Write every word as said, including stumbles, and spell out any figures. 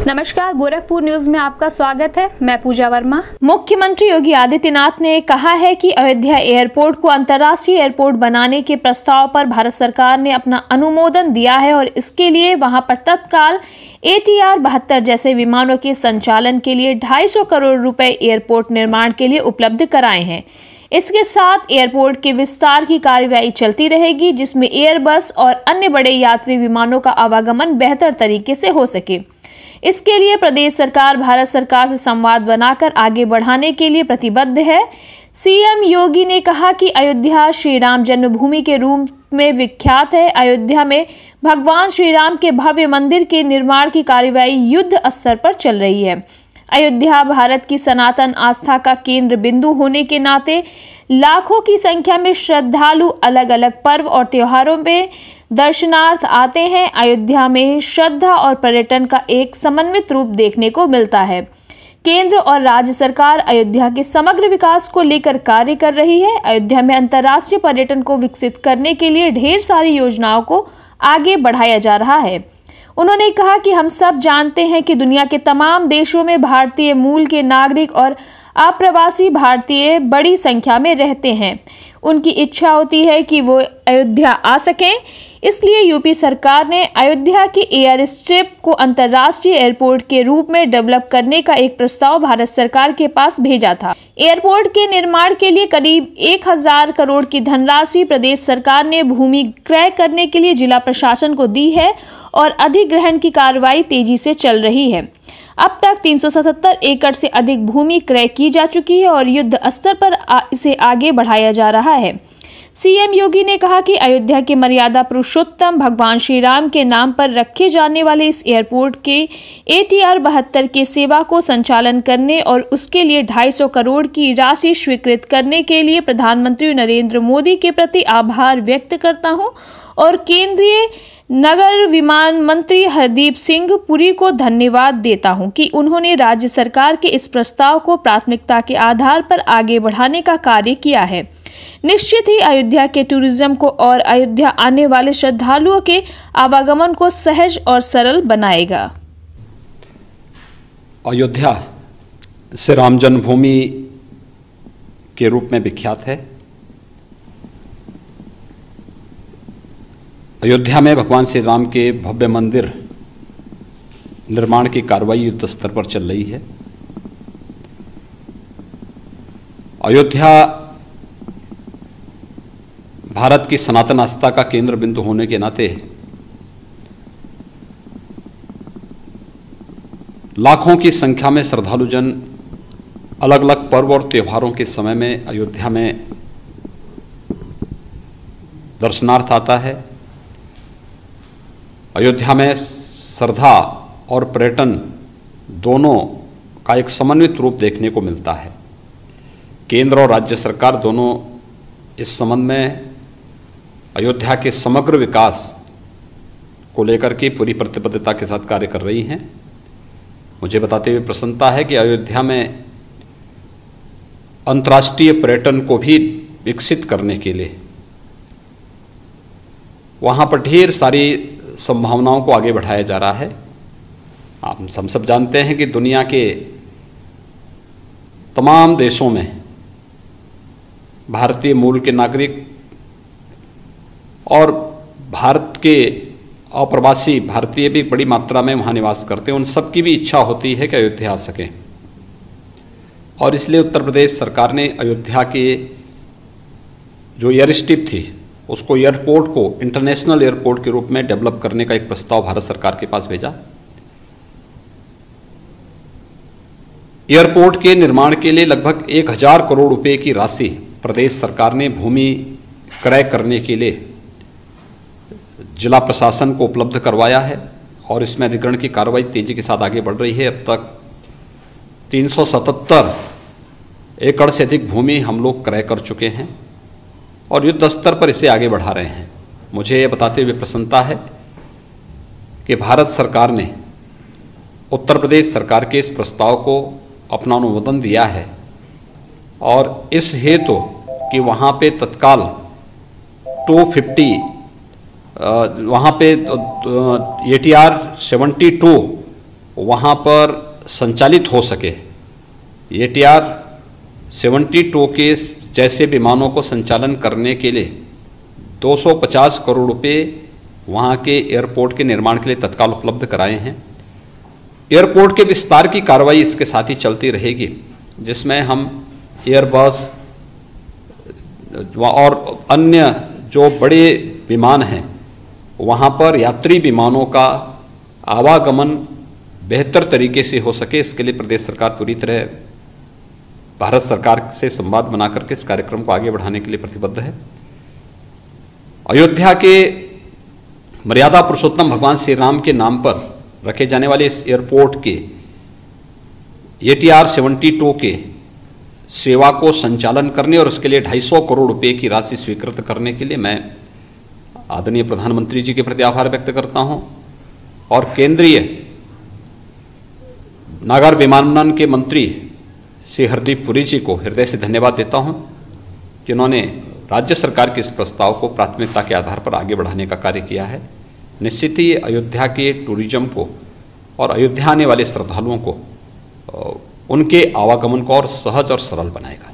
नमस्कार, गोरखपुर न्यूज में आपका स्वागत है। मैं पूजा वर्मा। मुख्यमंत्री योगी आदित्यनाथ ने कहा है कि अयोध्या एयरपोर्ट को अंतर्राष्ट्रीय एयरपोर्ट बनाने के प्रस्ताव पर भारत सरकार ने अपना अनुमोदन दिया है और इसके लिए वहां पर तत्काल ए टी आर बहत्तर जैसे विमानों के संचालन के लिए ढाई सौ करोड़ रुपए एयरपोर्ट निर्माण के लिए उपलब्ध कराए हैं। इसके साथ एयरपोर्ट के विस्तार की कार्यवाही चलती रहेगी, जिसमें एयरबस और अन्य बड़े यात्री विमानों का आवागमन बेहतर तरीके से हो सके। इसके लिए प्रदेश सरकार भारत सरकार से संवाद बनाकर आगे बढ़ाने के लिए प्रतिबद्ध है। सीएम योगी ने कहा कि अयोध्या श्री राम जन्मभूमि के रूप में विख्यात है। अयोध्या में भगवान श्री राम के भव्य मंदिर के निर्माण की कार्यवाही युद्ध स्तर पर चल रही है। अयोध्या भारत की सनातन आस्था का केंद्र बिंदु होने के नाते लाखों की संख्या में श्रद्धालु अलग अलग पर्व और त्योहारों में दर्शनार्थ आते हैं। अयोध्या में श्रद्धा और पर्यटन का एक समन्वित रूप देखने को मिलता है। केंद्र और राज्य सरकार अयोध्या के समग्र विकास को लेकर कार्य कर रही है। अयोध्या में अंतर्राष्ट्रीय पर्यटन को विकसित करने के लिए ढेर सारी योजनाओं को आगे बढ़ाया जा रहा है। उन्होंने कहा कि हम सब जानते हैं कि दुनिया के तमाम देशों में भारतीय मूल के नागरिक और अप्रवासी भारतीय बड़ी संख्या में रहते हैं। उनकी इच्छा होती है कि वो अयोध्या आ सकें। इसलिए यूपी सरकार ने अयोध्या के एयर स्ट्रिप को अंतर्राष्ट्रीय एयरपोर्ट के रूप में डेवलप करने का एक प्रस्ताव भारत सरकार के पास भेजा था। एयरपोर्ट के निर्माण के लिए करीब एक हजार करोड़ की धनराशि प्रदेश सरकार ने भूमि क्रय करने के लिए जिला प्रशासन को दी है और अधिग्रहण की कार्रवाई तेजी से चल रही है। अब तक तीन सौ सतहत्तर एकड़ से अधिक भूमि क्रय की जा चुकी है और युद्ध स्तर पर इसे आगे बढ़ाया जा रहा है। सीएम योगी ने कहा कि अयोध्या के मर्यादा पुरुषोत्तम भगवान श्री राम के नाम पर रखे जाने वाले इस एयरपोर्ट के ए टी आर बहत्तर के सेवा को संचालन करने और उसके लिए ढाई सौ करोड़ की राशि स्वीकृत करने के लिए प्रधानमंत्री नरेंद्र मोदी के प्रति आभार व्यक्त करता हूं और केंद्रीय नगर विमान मंत्री हरदीप सिंह पुरी को धन्यवाद देता हूं कि उन्होंने राज्य सरकार के इस प्रस्ताव को प्राथमिकता के आधार पर आगे बढ़ाने का कार्य किया है। निश्चित ही अयोध्या के टूरिज्म को और अयोध्या आने वाले श्रद्धालुओं के आवागमन को सहज और सरल बनाएगा। अयोध्या श्री राम जन्मभूमि के रूप में विख्यात है। अयोध्या में भगवान श्री राम के भव्य मंदिर निर्माण की कार्रवाई युद्ध स्तर पर चल रही है। अयोध्या भारत की सनातन आस्था का केंद्र बिंदु होने के नाते लाखों की संख्या में श्रद्धालु जन अलग अलग पर्व और त्योहारों के समय में अयोध्या में दर्शनार्थ आता है। अयोध्या में श्रद्धा और पर्यटन दोनों का एक समन्वित रूप देखने को मिलता है। केंद्र और राज्य सरकार दोनों इस संबंध में अयोध्या के समग्र विकास को लेकर के पूरी प्रतिबद्धता के साथ कार्य कर रही हैं। मुझे बताते हुए प्रसन्नता है कि अयोध्या में अंतर्राष्ट्रीय पर्यटन को भी विकसित करने के लिए वहाँ पर ढेर सारी संभावनाओं को आगे बढ़ाया जा रहा है। आप हम सब जानते हैं कि दुनिया के तमाम देशों में भारतीय मूल के नागरिक और भारत के अप्रवासी भारतीय भी बड़ी मात्रा में वहाँ निवास करते हैं। उन सबकी भी इच्छा होती है कि अयोध्या आ सकें और इसलिए उत्तर प्रदेश सरकार ने अयोध्या के जो एयर स्ट्रिप थी उसको एयरपोर्ट को इंटरनेशनल एयरपोर्ट के रूप में डेवलप करने का एक प्रस्ताव भारत सरकार के पास भेजा। एयरपोर्ट के निर्माण के लिए लगभग एक हजार करोड़ रुपए की राशि प्रदेश सरकार ने भूमि क्रय करने के लिए जिला प्रशासन को उपलब्ध करवाया है और इसमें अधिग्रहण की कार्रवाई तेजी के साथ आगे बढ़ रही है। अब तक तीन सौ सतहत्तर एकड़ से अधिक भूमि हम लोग क्रय कर चुके हैं और युद्ध स्तर पर इसे आगे बढ़ा रहे हैं। मुझे ये बताते हुए प्रसन्नता है कि भारत सरकार ने उत्तर प्रदेश सरकार के इस प्रस्ताव को अपना अनुमोदन दिया है और इस हेतु कि वहाँ पे तत्काल दो सौ पचास वहाँ पे A T R seventy two वहाँ पर संचालित हो सके। A T R seventy two के जैसे विमानों को संचालन करने के लिए दो सौ पचास करोड़ रुपए वहाँ के एयरपोर्ट के निर्माण के लिए तत्काल उपलब्ध कराए हैं। एयरपोर्ट के विस्तार की कार्रवाई इसके साथ ही चलती रहेगी, जिसमें हम एयरबस और अन्य जो बड़े विमान हैं वहाँ पर यात्री विमानों का आवागमन बेहतर तरीके से हो सके, इसके लिए प्रदेश सरकार पूरी तरह भारत सरकार से संवाद बना करके इस कार्यक्रम को आगे बढ़ाने के लिए प्रतिबद्ध है। अयोध्या के मर्यादा पुरुषोत्तम भगवान श्री राम के नाम पर रखे जाने वाले इस एयरपोर्ट के A T R seventy two के सेवा को संचालन करने और उसके लिए ढाई सौ करोड़ रुपए की राशि स्वीकृत करने के लिए मैं आदरणीय प्रधानमंत्री जी के प्रति आभार व्यक्त करता हूं और केंद्रीय नागर विमानन के मंत्री श्री हरदीप पुरी जी को हृदय से धन्यवाद देता हूं, जिन्होंने राज्य सरकार के इस प्रस्ताव को प्राथमिकता के आधार पर आगे बढ़ाने का कार्य किया है। निश्चित ही अयोध्या के टूरिज्म को और अयोध्या आने वाले श्रद्धालुओं को उनके आवागमन को और सहज और सरल बनाएगा।